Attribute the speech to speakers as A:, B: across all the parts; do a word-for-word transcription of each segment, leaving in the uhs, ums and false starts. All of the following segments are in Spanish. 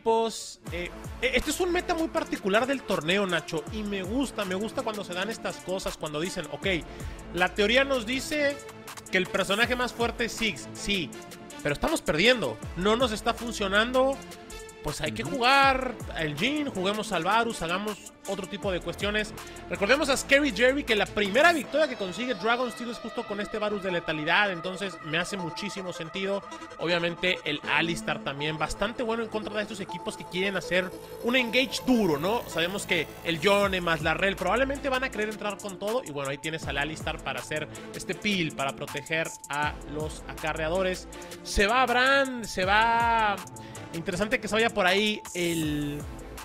A: equipos. Eh, este es un meta muy particular del torneo, Nacho, y me gusta, me gusta cuando se dan estas cosas, cuando dicen, ok, la teoría nos dice que el personaje más fuerte es Ziggs, sí, pero estamos perdiendo, no nos está funcionando. Pues hay que jugar el Jhin, juguemos al Varus, hagamos otro tipo de cuestiones. Recordemos a Scary Jerry que la primera victoria que consigue Dragonsteel es justo con este Varus de letalidad. Entonces me hace muchísimo sentido. Obviamente el Alistar también bastante bueno en contra de estos equipos que quieren hacer un engage duro, ¿no? Sabemos que el Yone más la Rel probablemente van a querer entrar con todo. Y bueno, ahí tienes al Alistar para hacer este peel, para proteger a los acarreadores. Se va Brand, se va... Interesante que se vaya por ahí el,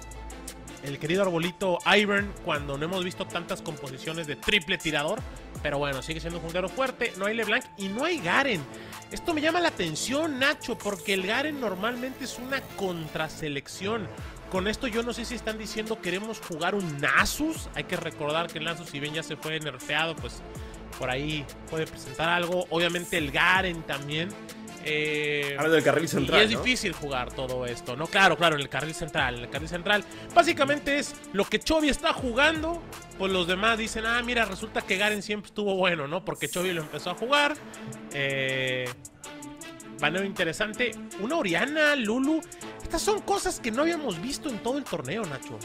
A: el querido arbolito Ivern cuando no hemos visto tantas composiciones de triple tirador. Pero bueno, sigue siendo un jugador fuerte. No hay LeBlanc y no hay Garen. Esto me llama la atención, Nacho, porque el Garen normalmente es una contraselección. Con esto yo no sé si están diciendo queremos jugar un Nasus. Hay que recordar que el Nasus, si bien ya se fue nerfeado, pues por ahí puede presentar algo. Obviamente el Garen también. Eh,
B: Hablando del carril central,
A: y es
B: ¿no?
A: difícil jugar todo esto, ¿no? Claro, claro, en el carril central. En el carril central básicamente es lo que Chovy está jugando. Pues los demás dicen, ah, mira, resulta que Garen siempre estuvo bueno, ¿no? Porque Chovy lo empezó a jugar. Eh, baneo interesante. Una Orianna, Lulu. Estas son cosas que no habíamos visto en todo el torneo, Nacho.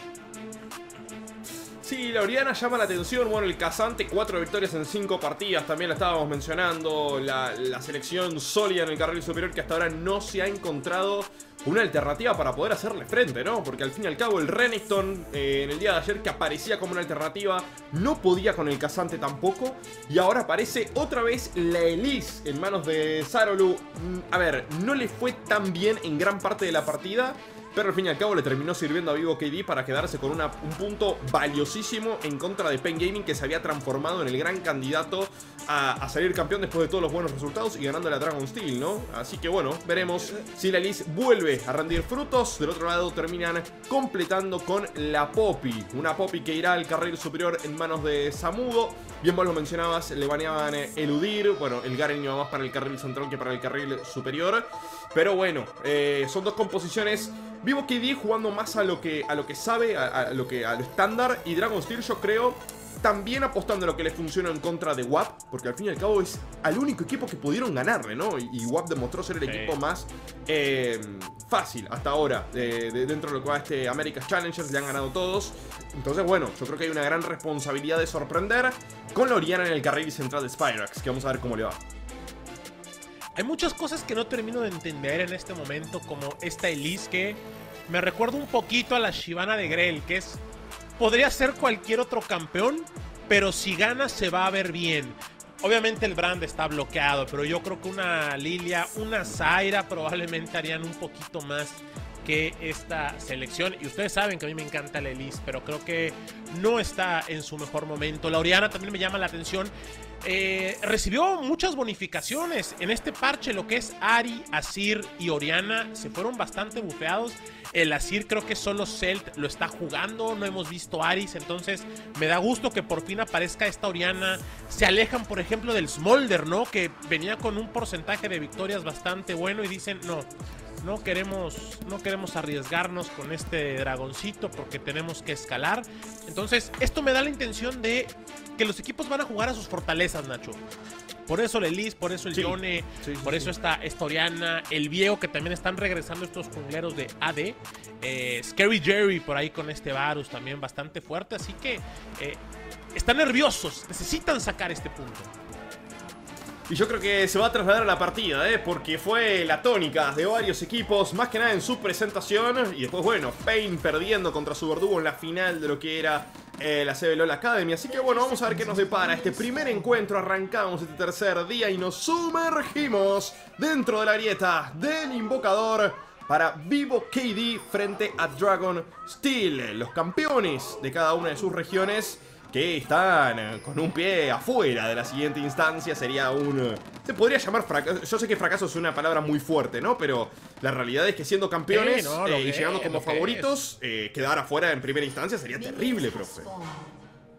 B: Sí, la Orianna llama la atención. Bueno, el K'Sante, cuatro victorias en cinco partidas. También la estábamos mencionando. La, la selección sólida en el carril superior que hasta ahora no se ha encontrado una alternativa para poder hacerle frente, ¿no? Porque al fin y al cabo el Renekton eh, en el día de ayer que aparecía como una alternativa no podía con el K'Sante tampoco. Y ahora aparece otra vez la Elise en manos de Sarolu. A ver, no le fue tan bien en gran parte de la partida, pero al fin y al cabo le terminó sirviendo a Vivo K D para quedarse con una, un punto valiosísimo en contra de Pain Gaming, que se había transformado en el gran candidato a, a salir campeón después de todos los buenos resultados y ganándole a Dragonsteel, ¿no? Así que bueno, veremos si la Elise vuelve a rendir frutos. Del otro lado terminan completando con la Poppy, una Poppy que irá al carril superior en manos de Zamudo. Bien vos lo mencionabas, le baneaban eludir. Bueno, el Garen iba más para el carril central que para el carril superior. Pero bueno, eh, son dos composiciones. Vivo K D jugando más a lo que, a lo que sabe, a, a lo que a lo estándar. Y Dragonsteel yo creo también apostando a lo que le funciona en contra de W A P. Porque al fin y al cabo es al único equipo que pudieron ganarle, ¿no? Y, y W A P demostró ser el sí. equipo más eh, fácil hasta ahora. De, de, dentro de lo que va este America's Challengers, le han ganado todos. Entonces bueno, yo creo que hay una gran responsabilidad de sorprender con la Orianna en el carril central de Spirax, que vamos a ver cómo le va.
A: Hay muchas cosas que no termino de entender en este momento, como esta Elise que me recuerda un poquito a la Shyvana de Grell, que es... podría ser cualquier otro campeón, pero si gana se va a ver bien. Obviamente el brand está bloqueado, pero yo creo que una Lilia, una Zyra probablemente harían un poquito más que esta selección. Y ustedes saben que a mí me encanta la Elise, pero creo que no está en su mejor momento. La Orianna también me llama la atención. Eh, recibió muchas bonificaciones en este parche. Lo que es Ahri, Azir y Orianna se fueron bastante bufeados. El Azir creo que solo Celt lo está jugando. No hemos visto Aris. Entonces me da gusto que por fin aparezca esta Orianna. Se alejan por ejemplo del Smolder, ¿no? Que venía con un porcentaje de victorias bastante bueno. Y dicen no, no queremos, no queremos arriesgarnos con este dragoncito porque tenemos que escalar. Entonces esto me da la intención de que los equipos van a jugar a sus fortalezas, Nacho. Por eso la Elise, por eso el
B: sí.
A: Yone, sí, sí, por eso sí. esta, esta Orianna, el Viego, que también están regresando estos jungleros de A D. Eh, Scary Jerry por ahí con este Varus también bastante fuerte. Así que eh, están nerviosos, necesitan sacar este punto.
B: Y yo creo que se va a trasladar a la partida, ¿eh? Porque fue la tónica de varios equipos, más que nada en su presentación. Y después, bueno, Pain perdiendo contra su verdugo en la final de lo que era eh, la C B LOL Academy. Así que bueno, vamos a ver qué nos depara este primer encuentro. Arrancamos este tercer día y nos sumergimos dentro de la grieta del invocador para Vivo K D frente a Dragonsteel, los campeones de cada una de sus regiones, que están con un pie afuera de la siguiente instancia. Sería un... se podría llamar fracaso. Yo sé que fracaso es una palabra muy fuerte, ¿no? Pero la realidad es que siendo campeones
A: sí, no,
B: eh, y llegando
A: es,
B: como favoritos, eh, quedar afuera en primera instancia sería terrible, profe.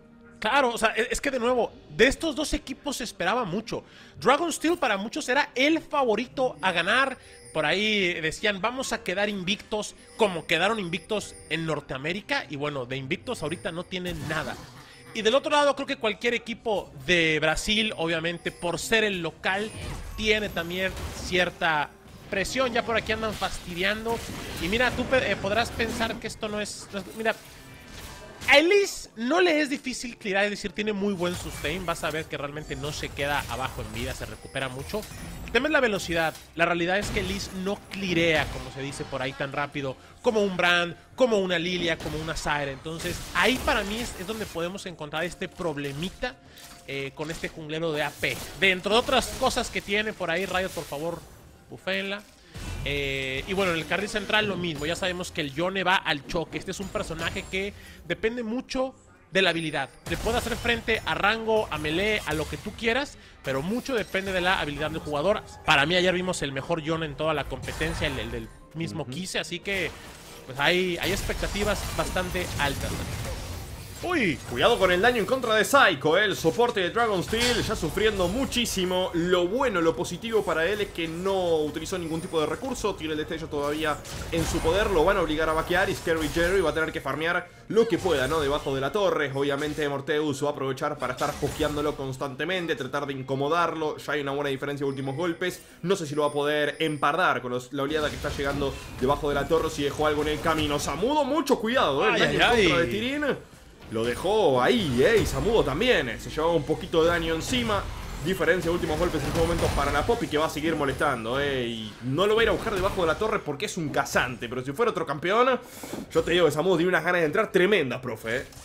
A: Claro, o sea, es que de nuevo, de estos dos equipos se esperaba mucho. Dragon Steel para muchos era el favorito a ganar. Por ahí decían, vamos a quedar invictos como quedaron invictos en Norteamérica. Y bueno, de invictos ahorita no tienen nada. Y del otro lado, creo que cualquier equipo de Brasil, obviamente, por ser el local, tiene también cierta presión. Ya por aquí andan fastidiando. Y mira, tú eh, podrás pensar que esto no es... No es mira... A Elise no le es difícil clear, es decir, tiene muy buen sustain. Vas a ver que realmente no se queda abajo en vida, se recupera mucho. El tema es la velocidad. La realidad es que Elise no clearea, como se dice por ahí, tan rápido como un Brand, como una Lilia, como una Zyra. Entonces, ahí para mí es, es donde podemos encontrar este problemita eh, con este junglero de A P. Dentro de otras cosas que tiene por ahí, Riot, por favor, buféenla. Eh, y bueno, en el carril central lo mismo. Ya sabemos que el Yone va al choque. Este es un personaje que depende mucho de la habilidad. Le puede hacer frente a rango, a melee, a lo que tú quieras, pero mucho depende de la habilidad del jugador. Para mí ayer vimos el mejor Yone en toda la competencia, el, el del mismo uh-huh. Kise, así que pues hay, hay expectativas bastante altas.
B: Uy, cuidado con el daño en contra de Psycho, ¿eh? El soporte de Dragon Steel ya sufriendo muchísimo. Lo bueno, lo positivo para él es que no utilizó ningún tipo de recurso. Tiene el destello todavía en su poder. Lo van a obligar a vaquear y Scary Jerry va a tener que farmear lo que pueda, ¿no? Debajo de la torre. Obviamente Morteus va a aprovechar para estar hokeándolo constantemente, tratar de incomodarlo. Ya hay una buena diferencia de últimos golpes. No sé si lo va a poder empardar con los, la oleada que está llegando debajo de la torre, si dejó algo en el camino. Samudo, mucho cuidado, ¿eh? El daño en contra de Tyrion lo dejó ahí, eh, y Samudo también, se llevaba un poquito de daño encima. Diferencia de últimos golpes en este momento para la Poppy, que va a seguir molestando, eh, y no lo va a ir a buscar debajo de la torre porque es un cazante. Pero si fuera otro campeón, yo te digo que Samudo tiene unas ganas de entrar tremendas, profe, eh.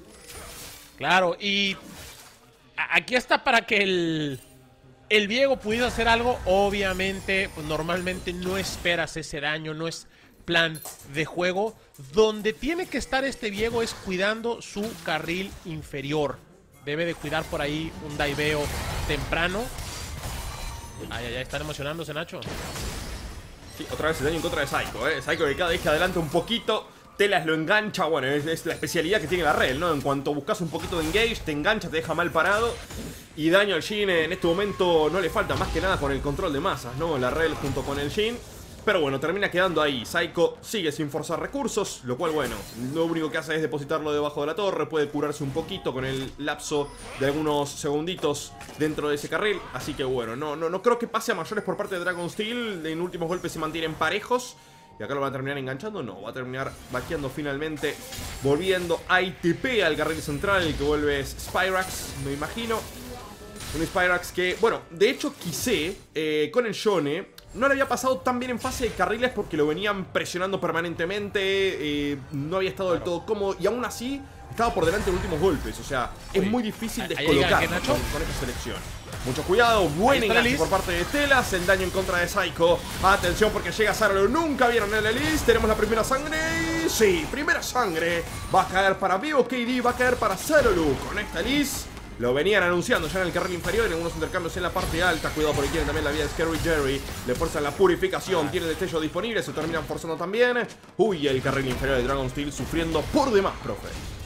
A: Claro, y aquí está para que el, el Viego pudiera hacer algo. Obviamente, pues normalmente no esperas ese daño, no es plan de juego. Donde tiene que estar este Viego es cuidando su carril inferior. Debe de cuidar por ahí un diveo temprano. Ay, ay, ay, están emocionándose, Nacho.
B: Sí, otra vez el daño en contra de Psycho, eh. Psycho que cada vez que adelanta un poquito, Telas lo engancha. Bueno, es, es la especialidad que tiene la Rel, ¿no? En cuanto buscas un poquito de engage, te engancha, te deja mal parado. Y daño al Jhin en este momento no le falta más que nada con el control de masas, ¿no? La Rel junto con el Jhin. Pero bueno, termina quedando ahí. Psycho sigue sin forzar recursos, lo cual, bueno, lo único que hace es depositarlo debajo de la torre. Puede curarse un poquito con el lapso de algunos segunditos dentro de ese carril. Así que bueno, no, no, no creo que pase a mayores por parte de Dragon Steel. En últimos golpes se mantienen parejos. Y acá lo va a terminar enganchando. No, va a terminar vaqueando finalmente, volviendo a I T P al carril central. El que vuelve es Spyrax, me imagino. Un Spyrax que, bueno, de hecho quise eh, con el Yone no le había pasado tan bien en fase de carriles porque lo venían presionando permanentemente, eh, no había estado del todo cómodo y aún así estaba por delante de los últimos golpes. O sea, es muy difícil descolocar con, con esta selección. Mucho cuidado, buen enganche por parte de Telas. El daño en contra de Psycho. Atención porque llega Zeralu. Nunca vieron el Elise. Tenemos la primera sangre. Sí, primera sangre. Va a caer para Vivo K D. Va a caer para Zeralu. Con esta Elise lo venían anunciando ya en el carril inferior, en algunos intercambios en la parte alta. Cuidado porque quieren también la vida de Scary Jerry. Le fuerzan la purificación, tiene destello disponible, se terminan forzando también. Uy, el carril inferior de Dragon Steel sufriendo por demás, profe.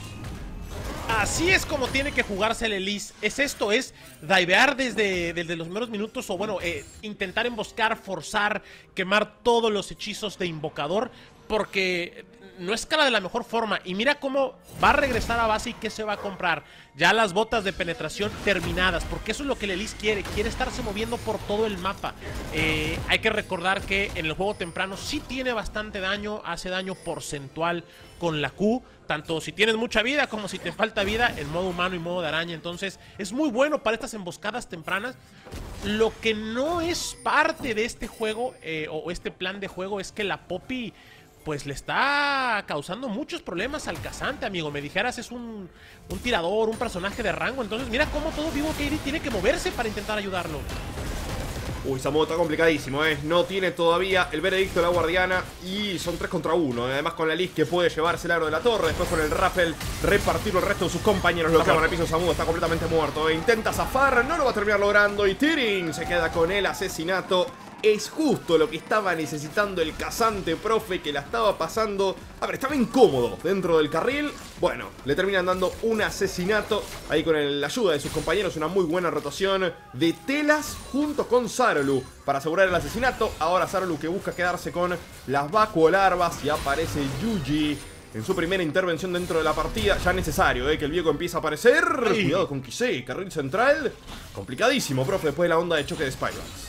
A: Así es como tiene que jugarse el Elise. Es esto, es divear desde, desde los primeros minutos. O bueno, eh, intentar emboscar, forzar, quemar todos los hechizos de invocador. Porque no escala de la mejor forma. Y mira cómo va a regresar a base y qué se va a comprar. Ya las botas de penetración terminadas. Porque eso es lo que el Elise quiere. Quiere estarse moviendo por todo el mapa. Eh, hay que recordar que en el juego temprano sí tiene bastante daño. Hace daño porcentual con la Q. Tanto si tienes mucha vida como si te falta vida en modo humano y modo de araña. Entonces es muy bueno para estas emboscadas tempranas. Lo que no es parte de este juego eh, o este plan de juego es que la Poppy pues le está causando muchos problemas al cazante, amigo. Me dijeras, es un, un tirador, un personaje de rango. Entonces mira cómo todo Vivo K D tiene que moverse para intentar ayudarlo.
B: Uy, Samudo está complicadísimo, ¿eh? No tiene todavía el veredicto de la guardiana. Y son tres contra uno, ¿eh? Además con la Elise que puede llevarse el aro de la torre. Después con el rappel repartirlo al resto de sus compañeros. Lo clavan al piso. Samudo está completamente muerto, ¿eh? Intenta zafar, no lo va a terminar logrando. Y Tyrion se queda con el asesinato es justo lo que estaba necesitando el cazante, profe, que la estaba pasando. A ver, estaba incómodo dentro del carril. Bueno, le terminan dando un asesinato ahí con el, la ayuda de sus compañeros. Una muy buena rotación de Telas junto con Sarolu para asegurar el asesinato. Ahora Sarolu que busca quedarse con las vacuolarvas y aparece Yuji en su primera intervención dentro de la partida. Ya necesario, ¿eh? Que el viejo empieza a aparecer. Ay. Cuidado con Kisei, carril central. Complicadísimo, profe, después de la onda de choque de Spyrax.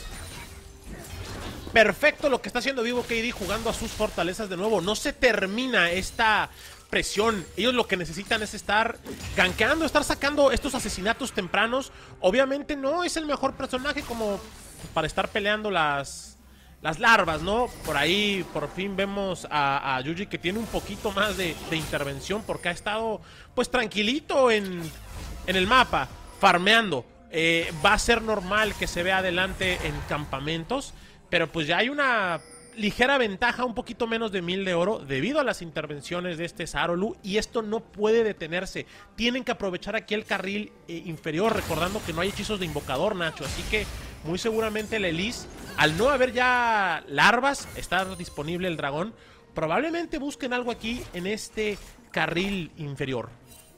A: Perfecto lo que está haciendo Vivo K D jugando a sus fortalezas de nuevo. No se termina esta presión. Ellos lo que necesitan es estar gankeando, estar sacando estos asesinatos tempranos. Obviamente no es el mejor personaje como para estar peleando las, las larvas, ¿no? Por ahí por fin vemos a, a Yuji que tiene un poquito más de, de intervención porque ha estado pues tranquilito en, en el mapa, farmeando. Eh, va a ser normal que se vea adelante en campamentos. Pero pues ya hay una ligera ventaja, un poquito menos de mil de oro debido a las intervenciones de este Sarolu. Y esto no puede detenerse. Tienen que aprovechar aquí el carril eh, inferior, recordando que no hay hechizos de invocador, Nacho. Así que muy seguramente el Elise, al no haber ya larvas, está disponible el dragón. Probablemente busquen algo aquí en este carril inferior.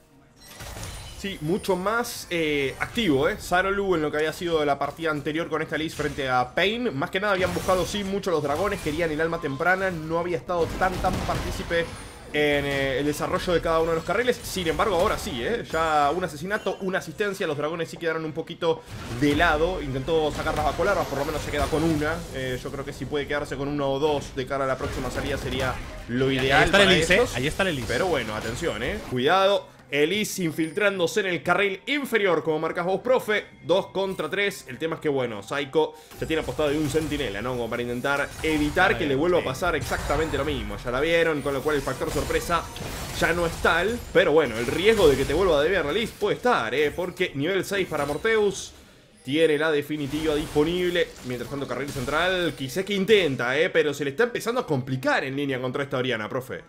B: Sí, mucho más eh, activo, ¿eh? Sarolu en lo que había sido la partida anterior con esta Elise frente a Pain. Más que nada habían buscado, sí, mucho los dragones, querían el alma temprana. No había estado tan, tan partícipe en eh, el desarrollo de cada uno de los carriles. Sin embargo, ahora sí, ¿eh? Ya un asesinato, una asistencia. Los dragones sí quedaron un poquito de lado. Intentó sacar las vacuolarvas, por lo menos se queda con una. eh, Yo creo que si puede quedarse con uno o dos de cara a la próxima salida sería lo ideal.
A: Ahí está
B: para
A: el Elise, ¿eh?
B: estos.
A: Ahí está el Elise.
B: Pero bueno, atención, ¿eh? Cuidado. Elise infiltrándose en el carril inferior, como marcas vos, profe. Dos contra tres. El tema es que, bueno, Saiko se tiene apostado de un centinela, ¿no? Como para intentar evitar que le vuelva a pasar exactamente lo mismo. Ya la vieron, con lo cual el factor sorpresa ya no es tal. Pero bueno, el riesgo de que te vuelva a deber la Elise puede estar, ¿eh? Porque nivel seis para Morteus tiene la definitiva disponible. Mientras tanto, carril central, quizás que intenta, ¿eh? Pero se le está empezando a complicar en línea contra esta Oriana, profe.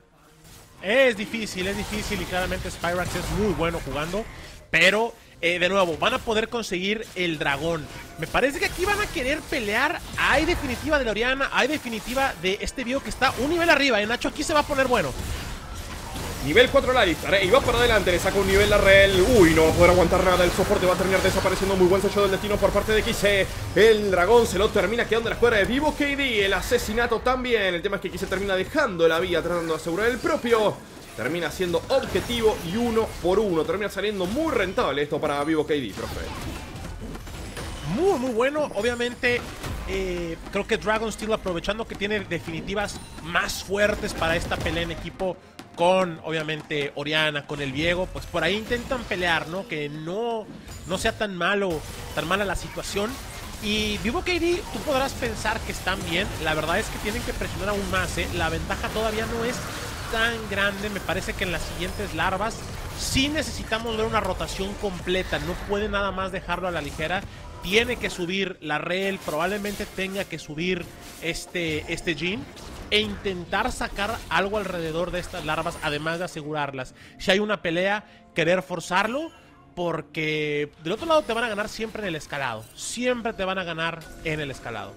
A: Es difícil, es difícil y claramente Spyrax es muy bueno jugando, pero eh, de nuevo, van a poder conseguir el dragón. Me parece que aquí van a querer pelear. Hay definitiva de la Oriana, hay definitiva de este Vivo que está un nivel arriba, ¿eh, Nacho? Aquí se va a poner bueno.
B: Nivel cuatro la lista, y va para adelante, le saca un nivel la Rel. Uy, no va a poder aguantar nada, el soporte va a terminar desapareciendo. Muy buen sello del destino por parte de Kisei. El dragón se lo termina quedando en la escuadra de Vivo K D. El asesinato también, el tema es que Kisei termina dejando la vía, tratando de asegurar el propio. Termina siendo objetivo y uno por uno. Termina saliendo muy rentable esto para Vivo K D, profe.
A: Muy, muy bueno, obviamente. Eh, creo que Dragon Steel, aprovechando que tiene definitivas más fuertes para esta pelea en equipo con, obviamente, Oriana, con el Viego, pues por ahí intentan pelear, ¿no? Que no, no sea tan malo, tan mala la situación. Y Vivo K D, tú podrás pensar que están bien. La verdad es que tienen que presionar aún más, ¿eh? La ventaja todavía no es tan grande. Me parece que en las siguientes larvas sí necesitamos ver una rotación completa. No puede nada más dejarlo a la ligera. Tiene que subir la Rel, probablemente tenga que subir este, este Jhin e intentar sacar algo alrededor de estas larvas, además de asegurarlas. Si hay una pelea, querer forzarlo, porque del otro lado te van a ganar siempre en el escalado. Siempre te van a ganar en el escalado.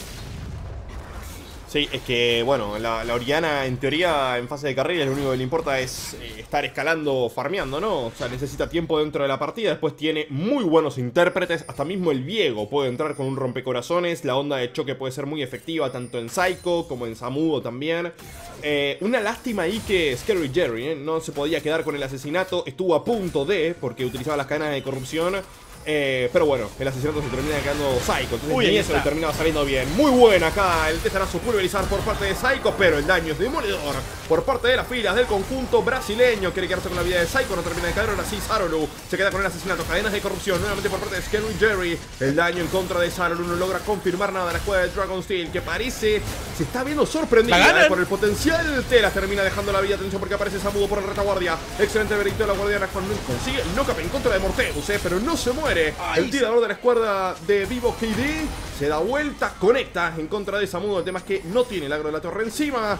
B: Sí, es que, bueno, la, la Oriana en teoría en fase de carrera lo único que le importa es eh, estar escalando, farmeando, ¿no? O sea, necesita tiempo dentro de la partida. Después tiene muy buenos intérpretes. Hasta mismo el Viego puede entrar con un rompecorazones. La onda de choque puede ser muy efectiva tanto en Saiko como en Samudo también. Eh, una lástima ahí que Scary Jerry ¿eh? no se podía quedar con el asesinato. Estuvo a punto de, porque utilizaba las cadenas de corrupción. Eh, pero bueno, el asesinato se termina quedando Saiko. Entonces
A: Uy,
B: ni eso le terminaba saliendo bien. Muy buena acá el testarazo pulverizar por parte de Saiko, pero el daño es demoledor por parte de las filas del conjunto brasileño. Quiere quedarse con la vida de Saiko, no termina de caer. Ahora sí, Sarolu se queda con el asesinato. Cadenas de corrupción nuevamente por parte de Scary Jerry. El daño en contra de Sarolu no logra confirmar nada. La escuadra de Dragon Steel, que parece se está viendo sorprendida eh, por el potencial. Telas termina dejando la vida. Atención porque aparece Samudo por el retaguardia. Excelente veredicto de la guardiana cuando consigue el knock-up en contra de Morteus, eh, pero no se muere. Ay, el tirador de la escuadra de Vivo K D se da vuelta, conecta en contra de Samudo. El tema es que no tiene el agro de la torre encima.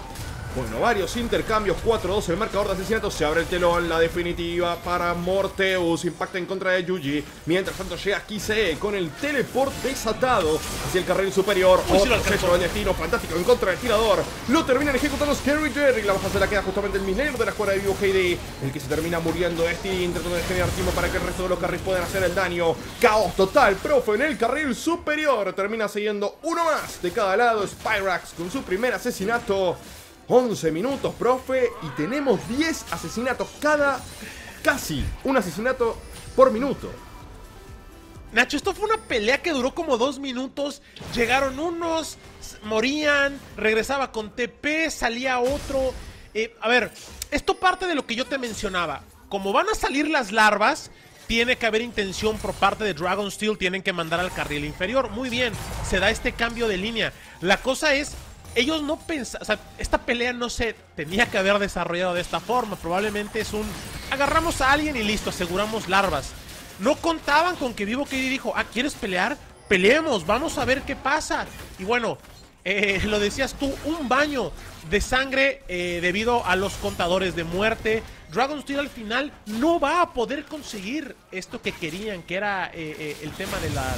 B: Bueno, varios intercambios, cuatro dos el marcador de asesinatos. Se abre el telón, la definitiva para Morteus. Impacta en contra de Yuji. Mientras tanto llega Kisei con el teleport desatado hacia el carril superior.
A: Uy,
B: Otro
A: sí
B: sello del destino fantástico en contra del tirador. Lo terminan ejecutando Scary Jerry. La baja se la queda justamente el minero de la escuadra de Vivo K D, el que se termina muriendo. Este intentando de generar tiempo para que el resto de los carriles puedan hacer el daño. Caos total, profe, en el carril superior. Termina siguiendo uno más de cada lado. Spyrax con su primer asesinato. once minutos, profe, y tenemos diez asesinatos cada, casi un asesinato por minuto.
A: Nacho, esto fue una pelea que duró como dos minutos. Llegaron unos, morían, regresaba con T P, salía otro. Eh, a ver, esto parte de lo que yo te mencionaba. Como van a salir las larvas, tiene que haber intención por parte de Dragon Steel. Tienen que mandar al carril inferior. Muy bien, se da este cambio de línea. La cosa es... Ellos no pensaban, o sea, esta pelea no se tenía que haber desarrollado de esta forma. Probablemente es un, agarramos a alguien y listo, aseguramos larvas. No contaban con que Vivo K D dijo, ah, ¿quieres pelear? Peleemos, vamos a ver qué pasa. Y bueno, eh, lo decías tú, un baño de sangre eh, debido a los contadores de muerte. Dragon Steel al final no va a poder conseguir esto que querían, que era eh, eh, el tema de las,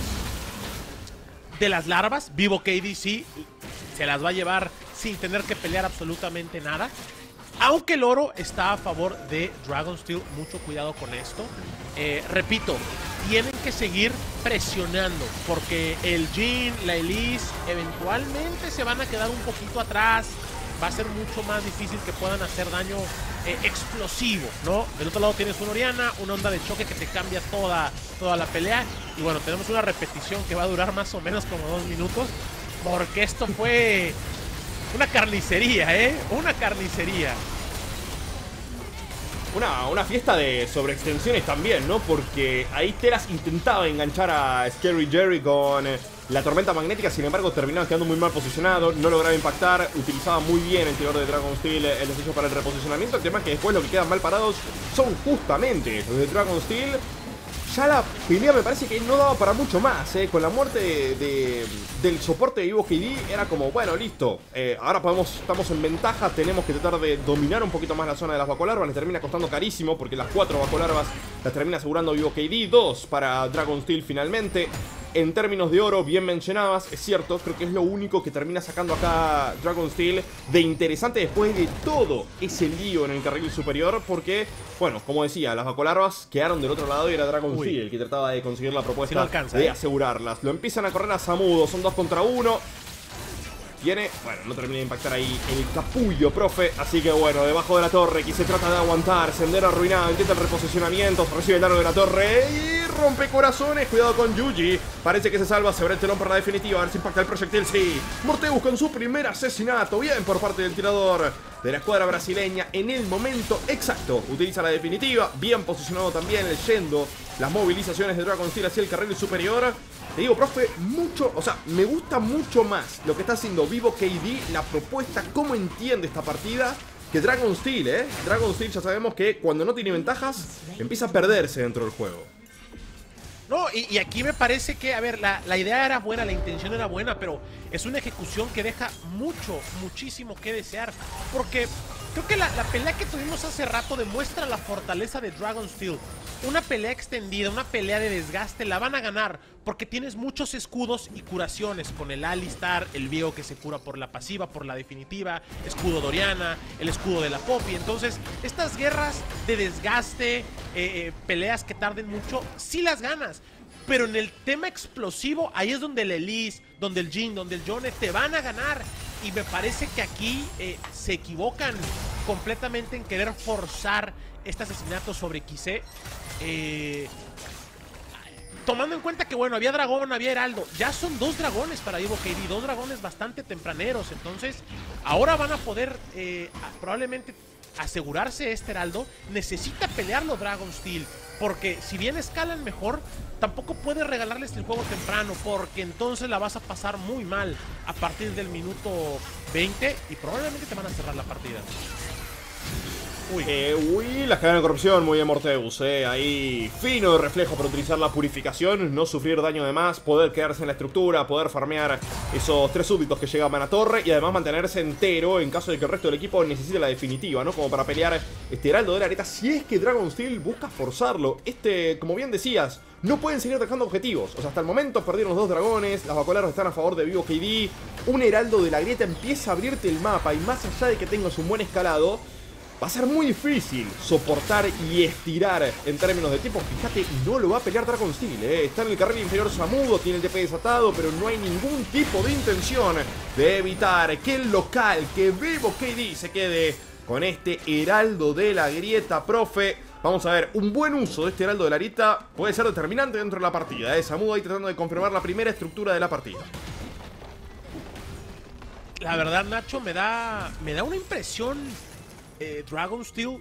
A: de las larvas. Vivo K D sí se las va a llevar sin tener que pelear absolutamente nada. Aunque el oro está a favor de Dragon Steel. Mucho cuidado con esto. Eh, repito, tienen que seguir presionando, porque el Jhin, la Elise, eventualmente se van a quedar un poquito atrás. Va a ser mucho más difícil que puedan hacer daño eh, explosivo, ¿no? Del otro lado tienes una Orianna, una onda de choque que te cambia toda, toda la pelea. Y bueno, tenemos una repetición que va a durar más o menos como dos minutos. Porque esto fue una carnicería, ¿eh? Una carnicería.
B: Una, una fiesta de sobreextensiones también, ¿no? Porque ahí Teras intentaba enganchar a Scary Jerry con la tormenta magnética. Sin embargo, terminaba quedando muy mal posicionado. No lograba impactar. Utilizaba muy bien el tirador de Dragon Steel, el desecho para el reposicionamiento. El tema es que después lo que quedan mal parados son justamente los de Dragon Steel. Ya la pelea me parece que no daba para mucho más, ¿eh? Con la muerte de, de, del soporte de Vivo K D era como, bueno, listo. Eh, ahora podemos, estamos en ventaja, tenemos que tratar de dominar un poquito más la zona de las bacolarvas. Les termina costando carísimo porque las cuatro bacolarvas las termina asegurando Vivo K D. Dos para Dragon Steel finalmente. En términos de oro, bien mencionabas, es cierto, creo que es lo único que termina sacando acá Dragon Steel de interesante después de todo ese lío en el carril superior, porque, bueno, como decía, las bacolarvas quedaron del otro lado y era Dragon Uy. Steel el que trataba de conseguir la propuesta si no alcanza, de ¿eh? asegurarlas. Lo empiezan a correr a Samudo, son dos contra uno. Viene, bueno, no termina de impactar ahí el capullo, profe. Así que bueno, debajo de la torre, que se trata de aguantar. Sendero arruinado, intenta el reposicionamiento. Recibe el daño de la torre y rompe corazones. Cuidado con Yuji. Parece que se salva, se abre el telón por la definitiva. A ver si impacta el proyectil, sí. Morteus con su primer asesinato. Bien por parte del tirador de la escuadra brasileña en el momento exacto. Utiliza la definitiva. Bien posicionado también, leyendo las movilizaciones de Dragon Steel hacia el carril superior. Te digo, profe, mucho, o sea, me gusta mucho más lo que está haciendo Vivo K D, la propuesta, cómo entiende esta partida, que Dragon Steel, ¿eh? Dragon Steel ya sabemos que cuando no tiene ventajas, empieza a perderse dentro del juego.
A: No, y, y aquí me parece que, a ver, la, la idea era buena, la intención era buena, pero es una ejecución que deja mucho, muchísimo que desear. Porque creo que la, la pelea que tuvimos hace rato demuestra la fortaleza de Dragon Steel. Una pelea extendida, una pelea de desgaste, la van a ganar porque tienes muchos escudos y curaciones con el Alistar, el Viego que se cura por la pasiva, por la definitiva, escudo de Orianna, el escudo de la Poppy. Entonces, estas guerras de desgaste, eh, eh, peleas que tarden mucho, sí las ganas. Pero en el tema explosivo, ahí es donde el Elise, donde el Jhin, donde el Yone te van a ganar. Y me parece que aquí eh, se equivocan completamente en querer forzar este asesinato sobre Kisei. Eh, tomando en cuenta que, bueno, había dragón, había heraldo. Ya son dos dragones para Vivo K D, dos dragones bastante tempraneros. Entonces, ahora van a poder eh, probablemente asegurarse este heraldo. Necesita pelearlo Dragon Steel, porque si bien escalan mejor, tampoco puedes regalarles el juego temprano, porque entonces la vas a pasar muy mal a partir del minuto veinte y probablemente te van a cerrar la partida.
B: Uy, eh, uy las cadenas de corrupción, muy bien Morteus, eh. Ahí fino de reflejo para utilizar la purificación, no sufrir daño de más, poder quedarse en la estructura, poder farmear esos tres súbditos que llegaban a torre y además mantenerse entero en caso de que el resto del equipo necesite la definitiva, ¿no? Como para pelear este heraldo de la areta, si es que Dragonsteel busca forzarlo. Este, como bien decías, no pueden seguir dejando objetivos. O sea, hasta el momento perdieron los dos dragones, las bacolaros están a favor de Vivo K D, un heraldo de la grieta empieza a abrirte el mapa y más allá de que tengas un buen escalado, va a ser muy difícil soportar y estirar en términos de tiempo. Fíjate, no lo va a pelear Dragonsteel, ¿eh? Está en el carril inferior Samudo, tiene el T P desatado, pero no hay ningún tipo de intención de evitar que el local, que Vivo K D se quede con este heraldo de la grieta, profe. Vamos a ver, un buen uso de este heraldo de la grieta puede ser determinante dentro de la partida, ¿eh? Samudo ahí tratando de confirmar la primera estructura de la partida.
A: La verdad, Nacho, me da, me da una impresión... Eh, Dragonsteel,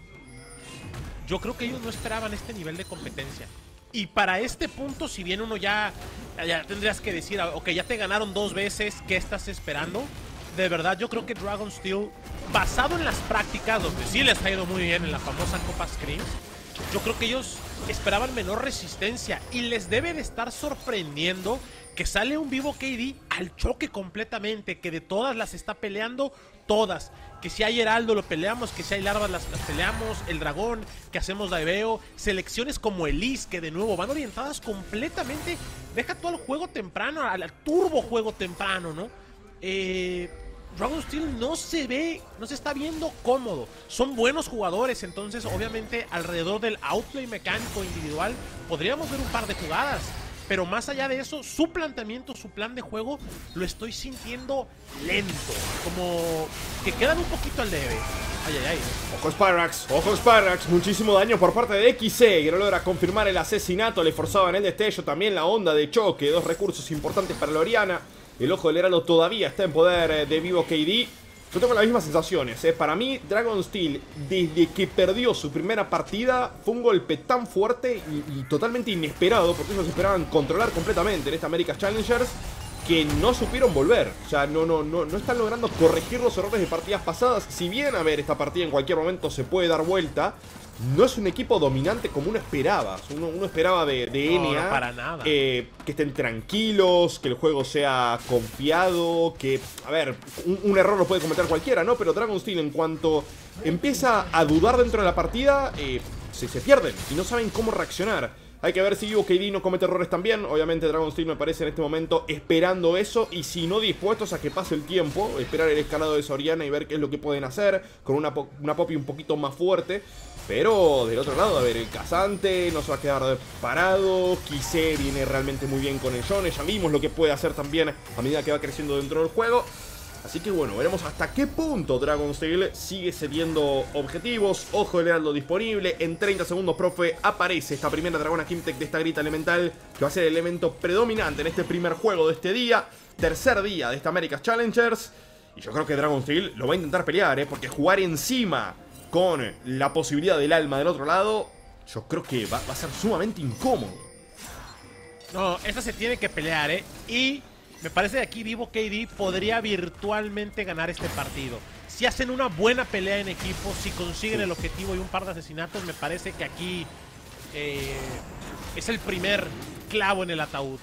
A: yo creo que ellos no esperaban este nivel de competencia. Y para este punto, si bien uno ya, ya tendrías que decir, ok, ya te ganaron dos veces, ¿qué estás esperando? De verdad, yo creo que Dragonsteel, basado en las prácticas, donde sí les ha ido muy bien en la famosa Copa Screams, yo creo que ellos esperaban menor resistencia y les debe de estar sorprendiendo que sale un Vivo K D al choque completamente, que de todas las está peleando, todas. Que si hay heraldo lo peleamos, que si hay larvas las, las peleamos, el dragón, que hacemos diveo, selecciones como Elise, que de nuevo van orientadas completamente, deja todo el juego temprano, al, al turbo juego temprano, ¿no? Eh... Dragonsteel no se ve, no se está viendo cómodo. Son buenos jugadores, entonces obviamente alrededor del outplay mecánico individual podríamos ver un par de jugadas. Pero más allá de eso, su planteamiento, su plan de juego, lo estoy sintiendo lento. Como que quedan un poquito al debe. Ay, ay, ay.
B: Ojo Spyrax, ojo Spyrax. Muchísimo daño por parte de X C, que no logra confirmar el asesinato. Le forzaban el destello, también la onda de choque. Dos recursos importantes para la Oriana. El ojo del heraldo todavía está en poder de Vivo K D. Yo tengo las mismas sensaciones, ¿eh? Para mí, Dragonsteel, desde que perdió su primera partida, fue un golpe tan fuerte y, y totalmente inesperado, porque ellos esperaban controlar completamente en esta America's Challengers, que no supieron volver. O sea, no, no, no, no están logrando corregir los errores de partidas pasadas. Si bien, a ver, esta partida en cualquier momento se puede dar vuelta, no es un equipo dominante como uno esperaba. Uno, uno esperaba de, de
A: no,
B: N A
A: no para nada.
B: Eh, que estén tranquilos, que el juego sea confiado, que, a ver, un, un error lo puede cometer cualquiera, ¿no? Pero Dragonsteel, en cuanto empieza a dudar dentro de la partida, eh, se, se pierden y no saben cómo reaccionar. Hay que ver si Vivo K D no comete errores también. Obviamente Dragonsteel me parece en este momento esperando eso, y si no dispuestos a que pase el tiempo, esperar el escalado de Soriana y ver qué es lo que pueden hacer con una, una Poppy un poquito más fuerte. Pero del otro lado, a ver, el Cazante no se va a quedar parado. Kise viene realmente muy bien con el Yone. Ya vimos lo que puede hacer también a medida que va creciendo dentro del juego. Así que bueno, veremos hasta qué punto Dragonsteel sigue cediendo objetivos. Ojo el heraldo disponible. En treinta segundos, profe, aparece esta primera dragona Kimtech de esta grita elemental, que va a ser el elemento predominante en este primer juego de este día. Tercer día de esta America's Challengers. Y yo creo que Dragonsteel lo va a intentar pelear, ¿eh? Porque jugar encima con la posibilidad del alma del otro lado, yo creo que va, va a ser sumamente incómodo.
A: No, esta se tiene que pelear, ¿eh? Y me parece que aquí Vivo K D podría virtualmente ganar este partido. Si hacen una buena pelea en equipo, si consiguen el objetivo y un par de asesinatos, me parece que aquí eh, es el primer clavo en el ataúd.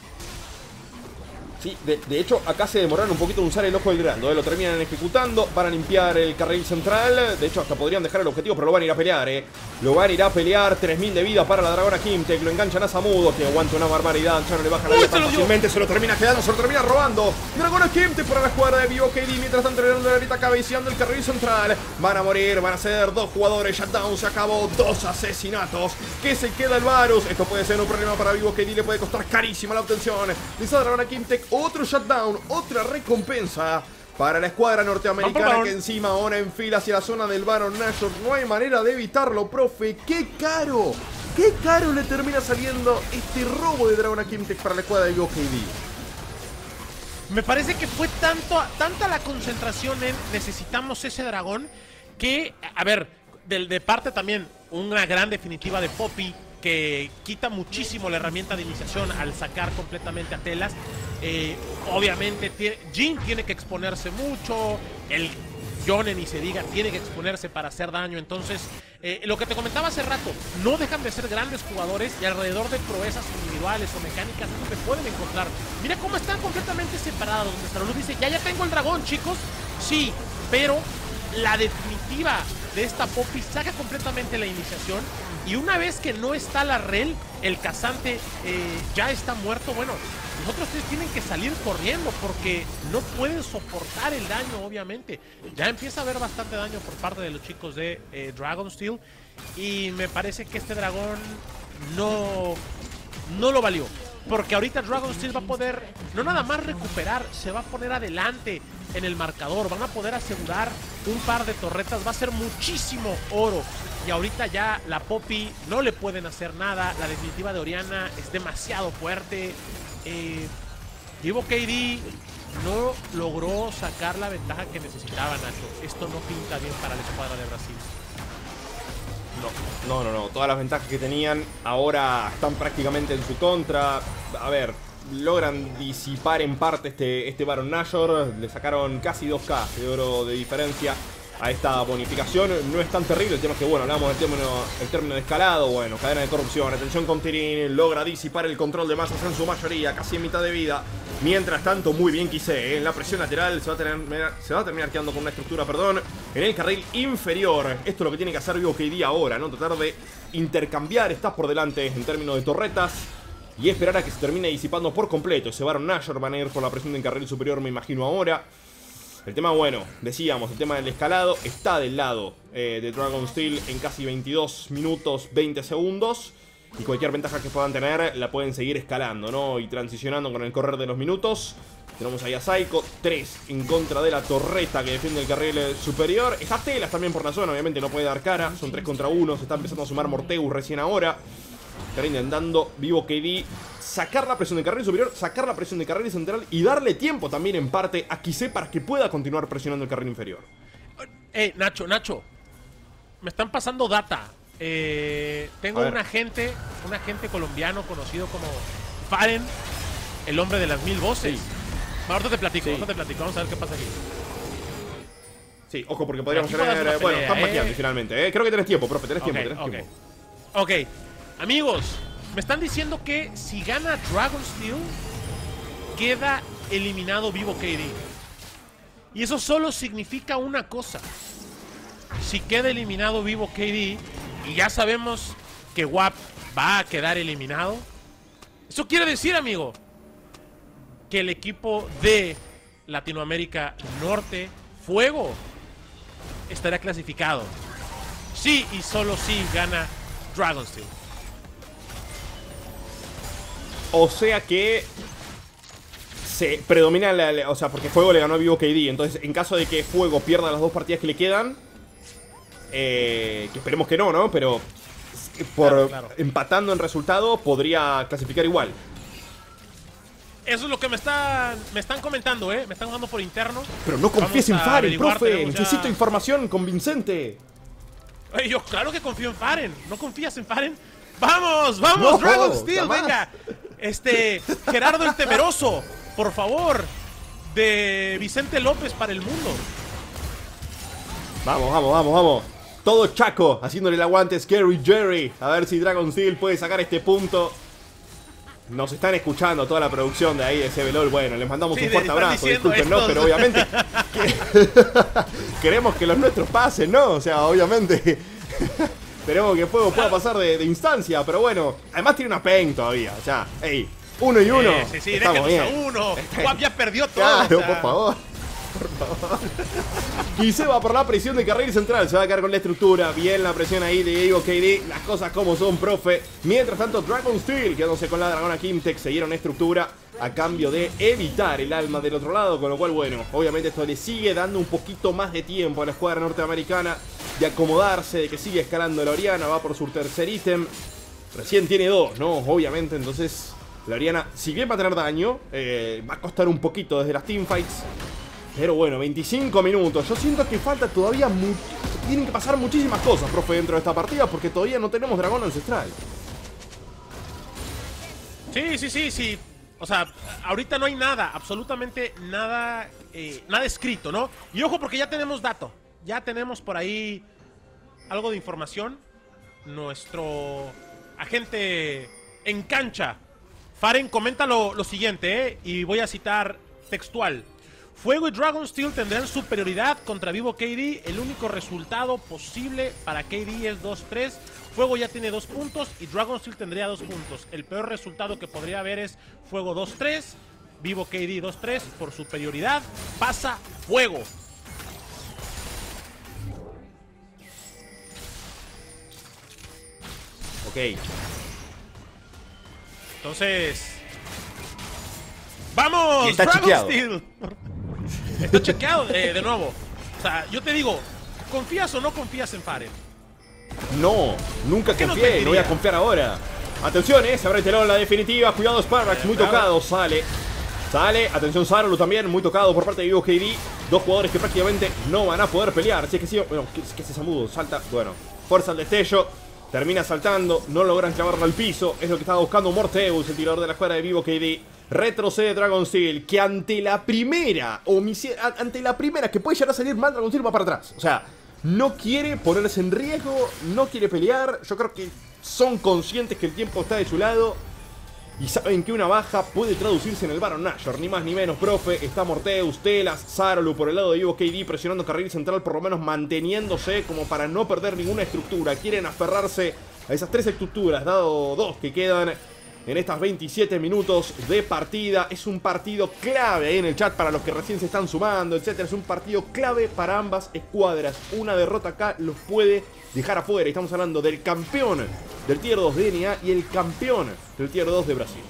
B: Sí, de, de hecho acá se demoraron un poquito en usar el ojo del heraldo, ¿eh? Lo terminan ejecutando, van a limpiar el carril central. De hecho hasta podrían dejar el objetivo, pero lo van a ir a pelear, ¿eh? Lo van a ir a pelear, tres mil de vida para la dragona Kimtech. Lo enganchan a Samudo, que aguanta una barbaridad. Ya no le baja la vida tan fácilmente, se lo termina quedando, se lo termina robando. Dragona Kimtech para la escuadra de Vivo K D. Mientras tanto el heraldo de la grita cabeceando el carril central. Van a morir, van a ser dos jugadores. Shutdown, se acabó, dos asesinatos. Que se queda el Varus. Esto puede ser un problema para Vivo K D, le puede costar carísima la obtención de esa dragona Kimtech. Otro shutdown, otra recompensa para la escuadra norteamericana, que encima ahora enfila hacia la zona del Baron Nashor. No hay manera de evitarlo, profe. ¡Qué caro! ¡Qué caro le termina saliendo este robo de dragona Kimtech para la escuadra de Vivo K D!
A: Me parece que fue tanto, tanta la concentración en necesitamos ese dragón, que, a ver, de, de parte también una gran definitiva de Poppy, que quita muchísimo la herramienta de iniciación al sacar completamente a Telas. Eh, obviamente Jhin tiene que exponerse mucho. El Yone ni se diga, tiene que exponerse para hacer daño. Entonces, eh, lo que te comentaba hace rato, no dejan de ser grandes jugadores y alrededor de proezas individuales o mecánicas no se pueden encontrar. Mira cómo están completamente separados. Donde Starolud dice, ya ya tengo el dragón, chicos. Sí, pero la definitiva de esta Poppy saca completamente la iniciación. Y una vez que no está la rel, el cazante eh, ya está muerto. Bueno, los otros tres tienen que salir corriendo porque no pueden soportar el daño, obviamente. Ya empieza a haber bastante daño por parte de los chicos de eh, Dragonsteel. Y me parece que este dragón no, no lo valió. Porque ahorita Dragonsteel va a poder no nada más recuperar, se va a poner adelante en el marcador. Van a poder asegurar un par de torretas. Va a ser muchísimo oro. Y ahorita ya la Poppy no le pueden hacer nada. La definitiva de Orianna es demasiado fuerte. Eh, Vivo K D no logró sacar la ventaja que necesitaba, Nacho. Esto no pinta bien para la escuadra de Brasil.
B: No, no, no, no. Todas las ventajas que tenían ahora están prácticamente en su contra. A ver, logran disipar en parte este, este Baron Nashor. Le sacaron casi dos K de oro de diferencia a esta bonificación. No es tan terrible, el tema es que, bueno, hablamos del término, el término de escalado. Bueno, cadena de corrupción, atención con Tyrion, logra disipar el control de masas en su mayoría, casi en mitad de vida. Mientras tanto, muy bien Quise, ¿eh? En la presión lateral se va, a tener, se va a terminar quedando con una estructura, perdón, en el carril inferior. Esto es lo que tiene que hacer Vivo K D ahora, ¿no? Tratar de intercambiar, estás por delante en términos de torretas y esperar a que se termine disipando por completo. Ese Baron Nashor van a ir por la presión del carril superior, me imagino ahora. El tema, bueno, decíamos, el tema del escalado está del lado eh, de Dragonsteel en casi veintidós minutos, veinte segundos. Y cualquier ventaja que puedan tener la pueden seguir escalando, ¿no? Y transicionando con el correr de los minutos. Tenemos ahí a Psycho, tres en contra de la torreta que defiende el carril superior. Está Telas también por la zona, obviamente no puede dar cara. Son tres contra uno, se está empezando a sumar Morteus recién ahora. Está intentando Vivo K D sacar la presión del carril superior, sacar la presión del carril central y darle tiempo también en parte a Quise para que pueda continuar presionando el carril inferior.
A: Eh, Nacho, Nacho, me están pasando data. Eh, tengo un agente, un agente colombiano conocido como Faren, el hombre de las mil voces. Sí. Ahorita te platico, sí. ahorita te platico, vamos a ver qué pasa aquí.
B: Sí, ojo, porque podríamos tener... Pelea, bueno, están maquillando eh. finalmente, ¿eh? Creo que tenés tiempo, profe, tenés okay, tiempo, tenés
A: okay.
B: tiempo.
A: Ok, amigos, me están diciendo que si gana Dragonsteel, queda eliminado Vivo K D. Y eso solo significa una cosa. Si queda eliminado Vivo K D, y ya sabemos que W A P va a quedar eliminado, eso quiere decir, amigo, que el equipo de Latinoamérica Norte, Fuego, estará clasificado. Sí y solo si gana Dragonsteel.
B: O sea que se predomina la, la, o sea, porque Fuego le ganó a Vivo K D. Entonces, en caso de que Fuego pierda las dos partidas que le quedan, eh, que esperemos que no, ¿no? Pero por claro, claro. empatando en resultado, podría clasificar igual.
A: Eso es lo que me están, me están comentando, ¿eh? Me están dando por interno.
B: Pero no confíes en Faren, profe. Necesito ya... información convincente.
A: Oye, yo claro que confío en Faren. ¿No confías en Faren? ¡Vamos! ¡Vamos, no, Dragonsteel! ¡Venga! Este, Gerardo el Temeroso, por favor, de Vicente López para el mundo.
B: Vamos, vamos, vamos, vamos. Todo Chaco haciéndole el aguante Scary Jerry. A ver si Dragonsteel puede sacar este punto. Nos están escuchando toda la producción de ahí de C B L O L. Bueno, les mandamos sí, un fuerte abrazo. Discúlpenos, pero obviamente que... queremos que los nuestros pasen, ¿no? O sea, obviamente esperemos que Fuego pueda pasar de, de instancia. Pero bueno, además tiene una pen todavía. O sea, hey, uno y uno.
A: Sí, sí, sí, déjenos a uno. Guap ya perdió todo.
B: Claro, o sea. por favor. Por favor. Y se va por la presión de carril central. Se va a quedar con la estructura. Bien la presión ahí de Vivo K D. Las cosas como son, profe. Mientras tanto, Dragonsteel quedándose con la dragona Kimtech. Siguieron estructura a cambio de evitar el alma del otro lado. Con lo cual, bueno, obviamente esto le sigue dando un poquito más de tiempo a la escuadra norteamericana de acomodarse, de que sigue escalando la Orianna. Va por su tercer ítem. Recién tiene dos, ¿no? Obviamente, entonces la Orianna, si bien va a tener daño, eh, va a costar un poquito desde las teamfights. Pero bueno, veinticinco minutos. Yo siento que falta todavía... Tienen que pasar muchísimas cosas, profe, dentro de esta partida, porque todavía no tenemos dragón ancestral.
A: Sí, sí, sí, sí. O sea, ahorita no hay nada, absolutamente nada, eh, nada escrito, ¿no? Y ojo porque ya tenemos dato, ya tenemos por ahí algo de información. Nuestro agente en cancha, Faren, comenta lo, lo siguiente, ¿eh? Y voy a citar textual. Fuego y Dragon Steel tendrán superioridad contra Vivo K D. El único resultado posible para K D es dos tres. Fuego ya tiene dos puntos y Dragon Steel tendría dos puntos. El peor resultado que podría haber es Fuego dos tres, Vivo K D dos tres. Por superioridad pasa Fuego.
B: Ok.
A: Entonces... ¡Vamos!
B: Y está
A: Dragon
B: chequeado.
A: Steel. Está chequeado eh, de nuevo. O sea, yo te digo, ¿confías o no confías en Faren?
B: No, nunca
A: ¿Qué nos
B: confié,
A: mentiría?
B: no voy a confiar ahora. Atención, eh, se abre el telón en la definitiva. Cuidado, Sparrax, muy
A: Claro.
B: tocado, sale. Sale, atención, Sarolu también, muy tocado por parte de Vivo K D. Dos jugadores que prácticamente no van a poder pelear. Si es que sí, bueno, que, que ese Samudo salta, bueno, fuerza al destello. Termina saltando, no logran clavarlo al piso. Es lo que estaba buscando Morteus, el tirador de la escuadra de Vivo K D. Retrocede Dragon Steel, que ante la primera, o ante la primera que puede llegar a salir mal, Dragon Steel va para atrás. O sea, no quiere ponerse en riesgo, no quiere pelear. Yo creo que son conscientes que el tiempo está de su lado y saben que una baja puede traducirse en el Baron Nashor. Ni más ni menos, profe. Está Morteus, Telas, Sarolu por el lado de Vivo K D presionando carril central, por lo menos manteniéndose como para no perder ninguna estructura. Quieren aferrarse a esas tres estructuras, dado dos que quedan en estas veintisiete minutos de partida. Es un partido clave ahí en el chat para los que recién se están sumando, etcétera. Es un partido clave para ambas escuadras. Una derrota acá los puede dejar afuera. Estamos hablando del campeón del Tier dos de N A y el campeón del Tier dos de Brasil.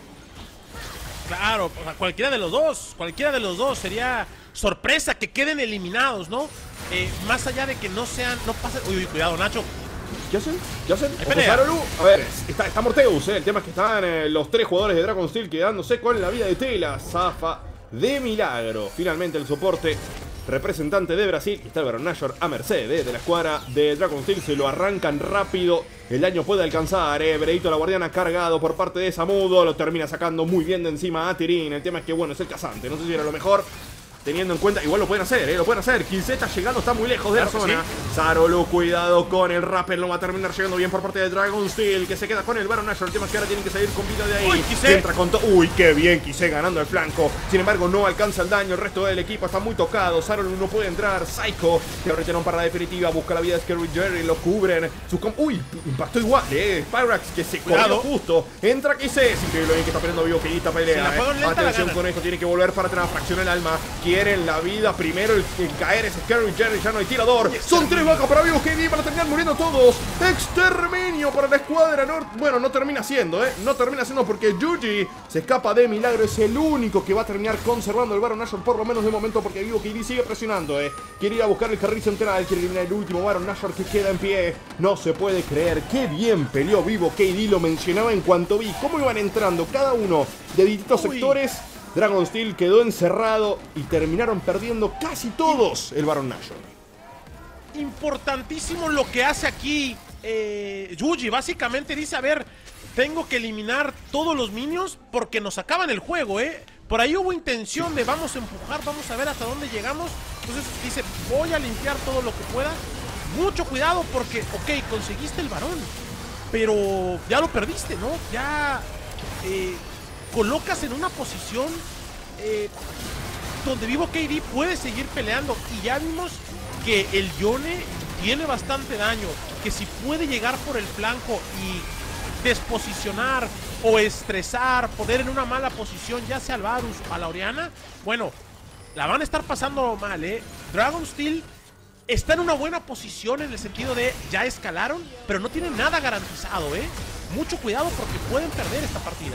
A: Claro, o sea, cualquiera de los dos, cualquiera de los dos sería sorpresa que queden eliminados, ¿no? Eh, más allá de que no sean, no pasen. Uy, uy, cuidado, Nacho.
B: ¿Qué hacen? ¿Qué hacen?
A: Hay
B: Ojo,
A: pelea.
B: Sarolu. A ver, está, está Morteus, eh. El tema es que están eh, los tres jugadores de Dragon Steel quedándose con la vida de Tela. Zafa de milagro. Finalmente el soporte representante de Brasil. Está el Baron Nashor a merced eh, de la escuadra de Dragon Steel. Se lo arrancan rápido. El daño puede alcanzar, eh. Veredicto la guardiana cargado por parte de Samudo. Lo termina sacando muy bien de encima a Tirin. El tema es que, bueno, es el cazante. No sé si era lo mejor, teniendo en cuenta, igual lo pueden hacer, eh, lo pueden hacer. quince está llegando, está muy lejos de
A: Claro
B: la
A: que
B: zona.
A: sí.
B: Sarolu, cuidado con el rappel, no va a terminar llegando bien por parte de Dragon Steel, que se queda con el Baron Nashor. El tema es que ahora tienen que salir con vida de ahí.
A: Uy, Kisé.
B: Entra con todo. Uy, qué bien, Kisé ganando el flanco. Sin embargo, no alcanza el daño. El resto del equipo está muy tocado. Sarolu no puede entrar. Psycho, que retirón para la definitiva. Busca la vida de Scary Jerry. Lo cubren. Sus com Uy, impactó igual, eh. Pyrax, que se corrió
A: Cuidado.
B: justo. Entra Kisé. Es increíble bien que está peleando vivo, que esta pelea.
A: Si la juegan
B: eh.
A: lenta, la
B: Atención
A: ganan.
B: con esto. Tiene que volver para tener fracción el alma. Quieren la vida. Primero el, el caer es Scary Jerry. Ya no hay tirador. Son tres bajas para Vivo K D. Van a terminar muriendo todos. Exterminio para la escuadra. No, bueno, no termina siendo, ¿eh? No termina siendo porque Yuji se escapa de milagro. Es el único que va a terminar conservando el Baron Nashor, por lo menos de momento, porque Vivo K D sigue presionando, ¿eh? Quiere ir a buscar el carril central. Quiere eliminar el último Baron Nashor que queda en pie. No se puede creer. Qué bien peleó Vivo K D. Lo mencionaba en cuanto vi cómo iban entrando cada uno de distintos
A: Uy.
B: sectores. Dragon Steel quedó encerrado y terminaron perdiendo casi todos el Baron Nashor.
A: Importantísimo lo que hace aquí eh, Yuji. Básicamente dice, a ver, tengo que eliminar todos los minions porque nos acaban el juego, ¿eh? Por ahí hubo intención de vamos a empujar, vamos a ver hasta dónde llegamos. Entonces dice, voy a limpiar todo lo que pueda. Mucho cuidado porque, ok, conseguiste el varón, pero ya lo perdiste, ¿no? Ya eh, colocas en una posición eh, donde Vivo K D puede seguir peleando. Y ya vimos que el Yone tiene bastante daño, que si puede llegar por el flanco y desposicionar o estresar, poner en una mala posición ya sea al Varus o a la Oriana, bueno, la van a estar pasando mal, ¿eh? Dragon Steel está en una buena posición en el sentido de ya escalaron, pero no tienen nada garantizado, ¿eh? Mucho cuidado porque pueden perder esta partida.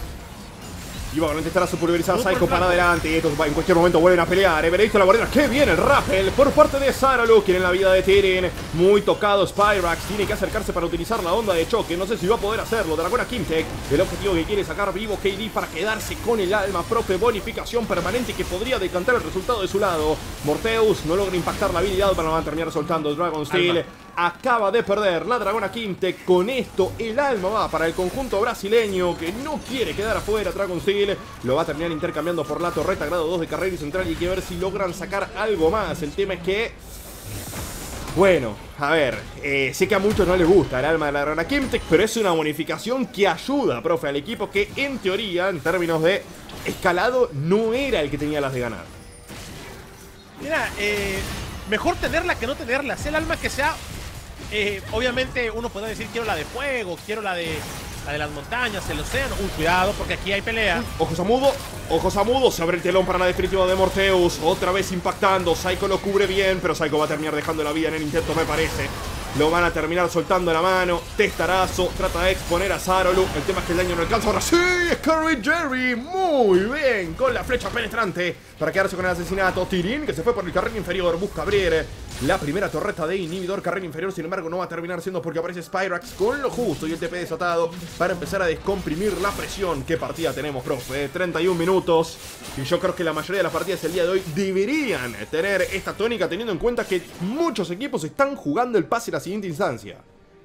B: Y igualmente estará superiorizada
A: Super
B: Psycho para
A: flanco.
B: adelante. Y estos en cualquier momento vuelven a pelear. Everest la guardiana. ¡Qué bien el rappel! Por parte de Sarolu. Quieren la vida de Tyrion. Muy tocado Spyrax. Tiene que acercarse para utilizar la onda de choque. No sé si va a poder hacerlo. Dragona Kimtech. El objetivo que quiere sacar Vivo K D para quedarse con el alma. Profe, bonificación permanente que podría decantar el resultado de su lado. Morteus no logra impactar la habilidad, pero lo van a terminar soltando Dragon Steel.
A: Alma.
B: acaba de perder la Dragona Quimtech. Con esto el alma va para el conjunto brasileño, que no quiere quedar afuera. Dragon Steel lo va a terminar intercambiando por la torreta grado dos de carrera y central, y hay que ver si logran sacar algo más. El tema es que... bueno, a ver, eh, sé que a muchos no les gusta el alma de la Dragona Quimtech, pero es una bonificación que ayuda, profe, al equipo que en teoría, en términos de escalado, no era el que tenía las de ganar.
A: Mira, eh, mejor tenerla que no tenerla. Sea el alma que sea, eh, obviamente uno puede decir quiero la de fuego, quiero la de... la de las montañas, el océano. Uy, cuidado, porque aquí hay pelea.
B: Ojos a mudo, ojos a mudo. Se abre el telón para la definitiva de Morpheus. Otra vez impactando. Psycho lo cubre bien, pero Psycho va a terminar dejando la vida en el intento, me parece. Lo van a terminar soltando la mano. Testarazo, trata de exponer a Sarolu. El tema es que el daño no alcanza. Ahora sí, Scary Jerry. Muy bien, con la flecha penetrante para quedarse con el asesinato. Tyrion, que se fue por el carril inferior, busca abrir la primera torreta de inhibidor carril inferior. Sin embargo, no va a terminar siendo porque aparece Spyrax con lo justo y el T P desatado para empezar a descomprimir la presión. ¿Qué partida tenemos, profe? treinta y un minutos. Y yo creo que la mayoría de las partidas el día de hoy deberían tener esta tónica, teniendo en cuenta que muchos equipos están jugando el pase a la siguiente instancia.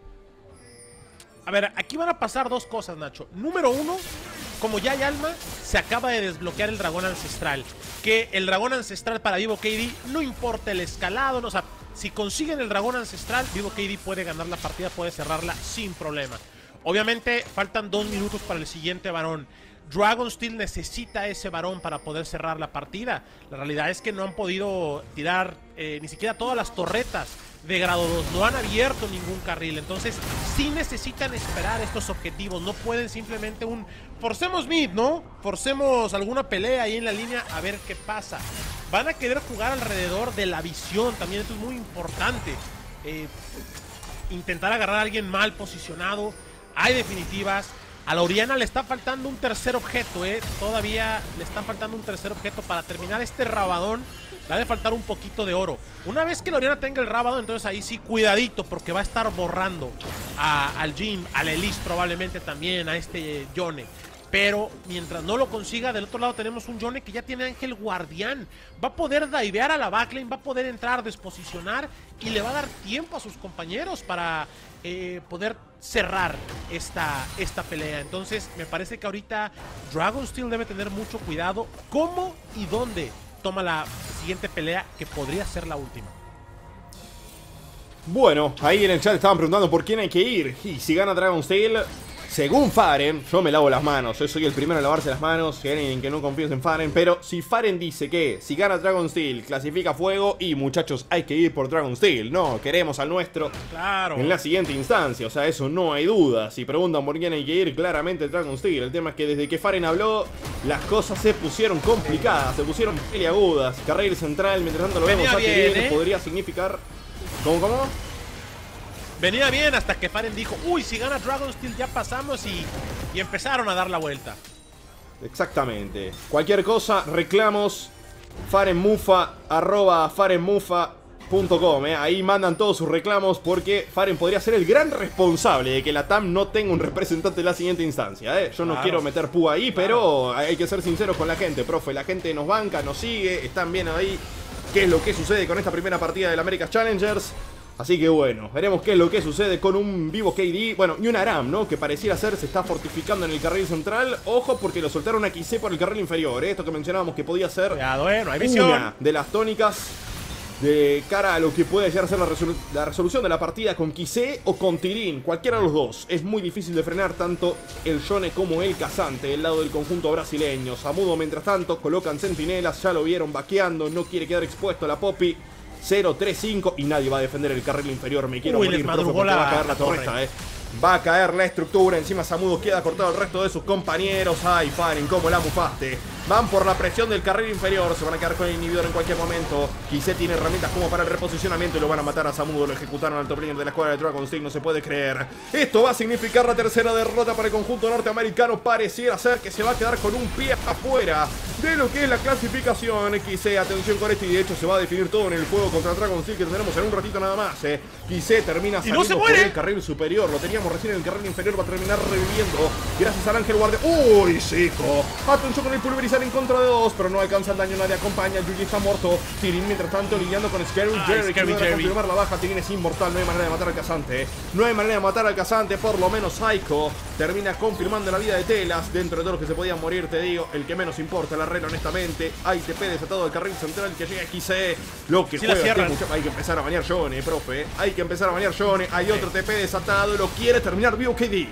A: A ver, aquí van a pasar dos cosas, Nacho. Número uno, como ya hay alma, se acaba de desbloquear el dragón ancestral. Que el dragón ancestral para Vivo K D, no importa el escalado, no, o sea, si consiguen el dragón ancestral, Vivo K D puede ganar la partida, puede cerrarla sin problema. Obviamente, faltan dos minutos para el siguiente varón. Dragon Steel necesita ese varón para poder cerrar la partida. La realidad es que no han podido tirar eh, ni siquiera todas las torretas de grado dos. No han abierto ningún carril. Entonces sí necesitan esperar estos objetivos. No pueden simplemente un... forcemos mid, ¿no? Forcemos alguna pelea ahí en la línea a ver qué pasa. Van a querer jugar alrededor de la visión. También esto es muy importante. Eh, intentar agarrar a alguien mal posicionado. Hay definitivas. A la Oriana le está faltando un tercer objeto, ¿eh? Todavía le está faltando un tercer objeto para terminar este rabadón. Le ha de faltar un poquito de oro. Una vez que la Oriana tenga el rabadón, entonces ahí sí, cuidadito, porque va a estar borrando a, al Jhin, al Elise probablemente también, a este Yone. Pero mientras no lo consiga, del otro lado tenemos un Yone que ya tiene Ángel Guardián. Va a poder divear a la backlane, va a poder entrar, desposicionar y le va a dar tiempo a sus compañeros para eh, poder cerrar esta, esta pelea. Entonces me parece que ahorita Dragon Steel debe tener mucho cuidado cómo y dónde toma la siguiente pelea, que podría ser la última.
B: Bueno, ahí en el chat estaban preguntando por quién hay que ir. Y si gana Dragon Steel, según Faren, yo me lavo las manos. Yo soy el primero en lavarse las manos. Si hay alguien que no confíes en Faren. Pero si Faren dice que si gana Dragon Steel, clasifica fuego. Y muchachos, hay que ir por Dragon Steel. No, queremos al nuestro.
A: Claro.
B: En la siguiente instancia. O sea, eso no hay duda. Si preguntan por quién hay que ir, claramente Dragon Steel. El tema es que desde que Faren habló, las cosas se pusieron complicadas. Se pusieron peleagudas. Carril central, mientras tanto lo vemos a
A: bien,
B: Tyrion,
A: ¿eh?
B: podría significar... ¿Cómo, cómo?
A: Venía bien hasta que Faren dijo, uy, si gana Dragon Steel ya pasamos, y, y empezaron a dar la vuelta.
B: Exactamente. Cualquier cosa, reclamos, farenmufa, arroba farenmufa punto com, eh. Ahí mandan todos sus reclamos, porque Faren podría ser el gran responsable de que la T A M no tenga un representante en la siguiente instancia, eh. Yo no
A: claro. quiero
B: meter púa ahí, claro. Pero hay que ser sinceros con la gente, profe. La gente nos banca, nos sigue, están bien ahí. ¿Qué es lo que sucede con esta primera partida del America's Challengers? Así que bueno, veremos qué es lo que sucede con un Vivo K D. Bueno, y un Aram, ¿no? Que pareciera ser se está fortificando en el carril central. Ojo, porque lo soltaron a X C por el carril inferior, ¿eh? Esto que mencionábamos que podía ser
A: Cuidado, eh, no hay visión.
B: Una de las tónicas de cara a lo que puede llegar a ser la, resolu la resolución de la partida con X C o con Tyrion. Cualquiera de los dos. Es muy difícil de frenar tanto el Yone como el Kazante del lado del conjunto brasileño. Samudo, mientras tanto, colocan centinelas. Ya lo vieron vaqueando. No quiere quedar expuesto a la Poppy. cero tres cinco y nadie va a defender el carril inferior. Me quiero
A: Uy,
B: morir, profe, porque
A: la,
B: va a caer la,
A: la
B: torreta,
A: torre.
B: eh. Va a caer la estructura. Encima Samudo queda cortado el resto de sus compañeros. Ay, Faren, cómo la mufaste. Van por la presión del carril inferior. Se van a quedar con el inhibidor en cualquier momento. Quizé tiene herramientas como para el reposicionamiento y lo van a matar a Samudo. Lo ejecutaron al top laner de la escuadra de Dragon Steel. No se puede creer. Esto va a significar la tercera derrota para el conjunto norteamericano. Pareciera ser que se va a quedar con un pie afuera de lo que es la clasificación. Quise, atención con esto, y de hecho se va a definir todo en el juego contra Dragon Steel que tenemos en un ratito nada más. Eh. Quise termina saliendo
A: no se
B: por
A: muere.
B: el carril superior. Lo teníamos recién en el carril inferior, va a terminar reviviendo gracias al Ángel Guardia. ¡Uy, Zico! Atención con el pulverizar en contra de dos, pero no alcanza el daño, nadie acompaña. Yuji está muerto. Tyrion mientras tanto lidiando con Scary
A: Ay,
B: Jerry, que
A: Scary
B: no
A: Jerry.
B: confirmar la baja. Tyrion es inmortal, no hay manera de matar al cazante. Eh. No hay manera de matar al cazante, por lo menos Psycho termina confirmando la vida de Telas. Dentro de todos los que se podían morir, te digo, el que menos importa, la red, honestamente. Hay T P desatado del carril central que llega X C. Lo que
A: Sí,
B: juega
A: la
B: este
A: cierran.
B: muchacho. Hay que empezar a banear Johnny, profe. Hay que empezar a banear Johnny. Hay otro T P desatado, lo quiere terminar vivo K D.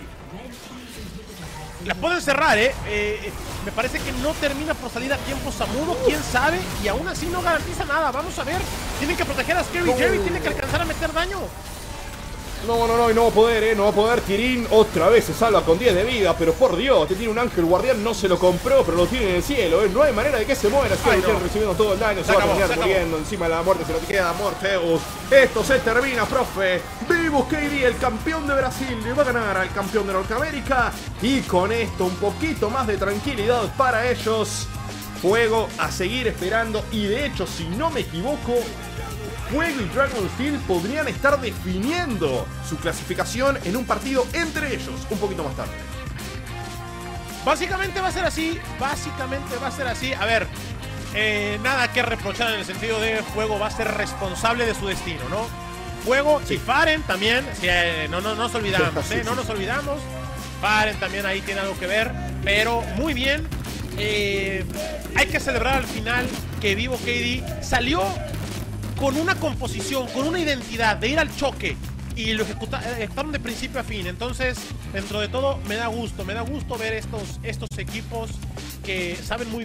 A: La pueden cerrar, ¿eh? Eh, Me parece que no termina por salir a tiempo Samudo, quién sabe, y aún así no garantiza nada. Vamos a ver, tienen que proteger a Scary
B: No.
A: Jerry, tienen que alcanzar a meter daño.
B: No, no, no, y no va a poder, eh, no va a poder. Kirin otra vez se salva con diez de vida, pero por Dios, te tiene un ángel guardián, no se lo compró, pero lo tiene en el cielo, eh. No hay manera de que se muera. Scary
A: no.
B: Jerry recibiendo todo el daño, se,
A: Se
B: va
A: acabó,
B: a terminar
A: se acabó.
B: muriendo. Encima de la muerte se lo queda Morteus. Esto se termina, profe. Vivos K D, el campeón de Brasil, le va a ganar al campeón de Norteamérica. Y con esto un poquito más de tranquilidad para ellos. Juego a seguir esperando, y de hecho, si no me equivoco, Fuego y Dragon Steel podrían estar definiendo su clasificación en un partido entre ellos un poquito más tarde.
A: Básicamente va a ser así, básicamente va a ser así. A ver, eh, nada que reprochar en el sentido de Fuego va a ser responsable de su destino, ¿no? Fuego
B: Sí.
A: y Faren también, sí, eh, no, no, no nos olvidamos,
B: Sí,
A: ¿eh?
B: sí.
A: No nos olvidamos. Faren también ahí tiene algo que ver, pero muy bien. Eh, hay que celebrar al final que Vivo K D salió con una composición, con una identidad de ir al choque, y lo ejecuta- ejecutaron de principio a fin. Entonces, dentro de todo, me da gusto, me da gusto ver estos, estos equipos que saben muy